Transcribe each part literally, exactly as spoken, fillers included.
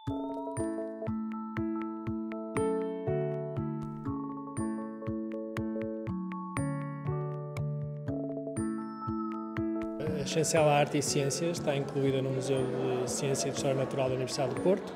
A Chancela Arte e Ciências está incluída no Museu de Ciência e de História Natural da Universidade do Porto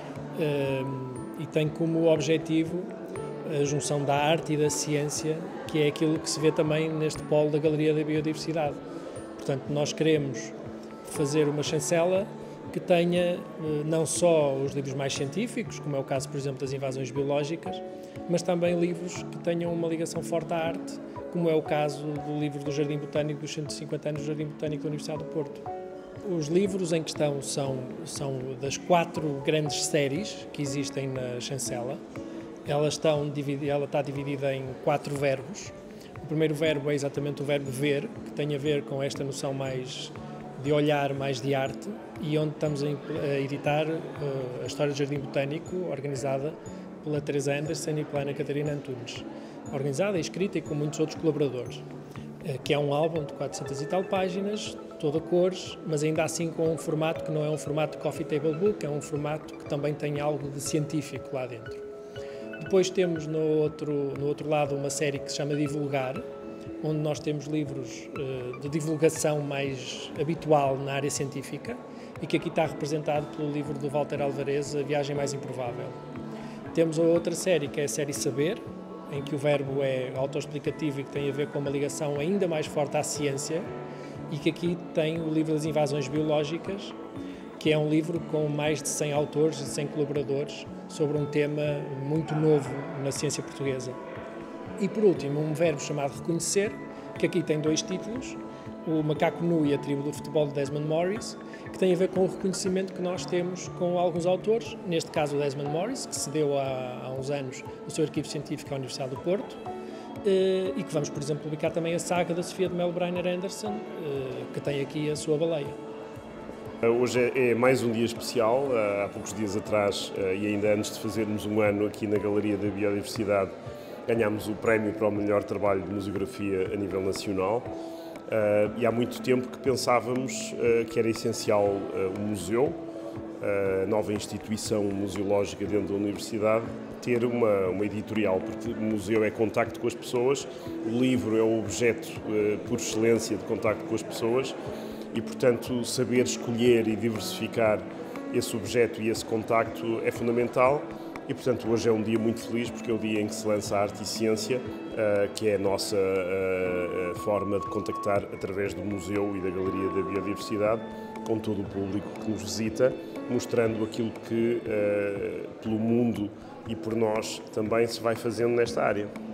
e tem como objetivo a junção da arte e da ciência, que é aquilo que se vê também neste polo da Galeria da Biodiversidade. Portanto, nós queremos fazer uma chancela que tenha não só os livros mais científicos, como é o caso, por exemplo, das invasões biológicas, mas também livros que tenham uma ligação forte à arte, como é o caso do livro do Jardim Botânico dos cento e cinquenta anos do Jardim Botânico da Universidade do Porto. Os livros em questão são, são das quatro grandes séries que existem na chancela. Elas estão, ela está dividida em quatro verbos. O primeiro verbo é exatamente o verbo ver, que tem a ver com esta noção mais de olhar, mais de arte, e onde estamos a editar a História do Jardim Botânico, organizada pela Teresa Anderson e pela Ana Catarina Antunes. Organizada e escrita e com muitos outros colaboradores, que é um álbum de quatrocentas e tal páginas, toda cores, mas ainda assim com um formato que não é um formato de coffee table book, é um formato que também tem algo de científico lá dentro. Depois temos no outro, no outro lado uma série que se chama Divulgar, onde nós temos livros uh, de divulgação mais habitual na área científica e que aqui está representado pelo livro do Walter Alvarez, A Viagem Mais Improvável. Temos a outra série, que é a série Saber, em que o verbo é autoexplicativo e que tem a ver com uma ligação ainda mais forte à ciência, e que aqui tem o livro das invasões biológicas, que é um livro com mais de cem autores e cem colaboradores sobre um tema muito novo na ciência portuguesa. E por último, um verbo chamado Reconhecer, que aqui tem dois títulos, o Macaco Nu e a Tribo do Futebol de Desmond Morris, que tem a ver com o reconhecimento que nós temos com alguns autores, neste caso o Desmond Morris, que cedeu há, há uns anos o seu arquivo científico à Universidade do Porto, e que vamos, por exemplo, publicar também a saga da Sofia de Melbrenner Anderson, que tem aqui a sua baleia. Hoje é mais um dia especial. Há poucos dias atrás, e ainda antes de fazermos um ano aqui na Galeria da Biodiversidade, ganhámos o prémio para o melhor trabalho de museografia a nível nacional. E há muito tempo que pensávamos que era essencial o museu, a nova instituição museológica dentro da universidade, ter uma, uma editorial, porque o museu é contacto com as pessoas, o livro é o objeto por excelência de contacto com as pessoas, e, portanto, saber escolher e diversificar esse objeto e esse contacto é fundamental. E, portanto, hoje é um dia muito feliz, porque é o dia em que se lança a Arte e Ciência, que é a nossa forma de contactar através do museu e da Galeria da Biodiversidade com todo o público que nos visita, mostrando aquilo que, pelo mundo e por nós, também se vai fazendo nesta área.